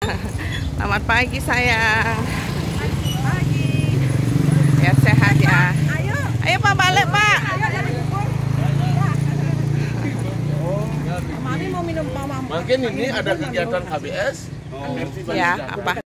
Selamat pagi sayang. Pagi. Ya sehat ya. Ayo. Ayo Pak balik Pak. Ayo dari bubur. Mami mau minum mama. Mungkin ini ada kegiatan KBS. Ya apa?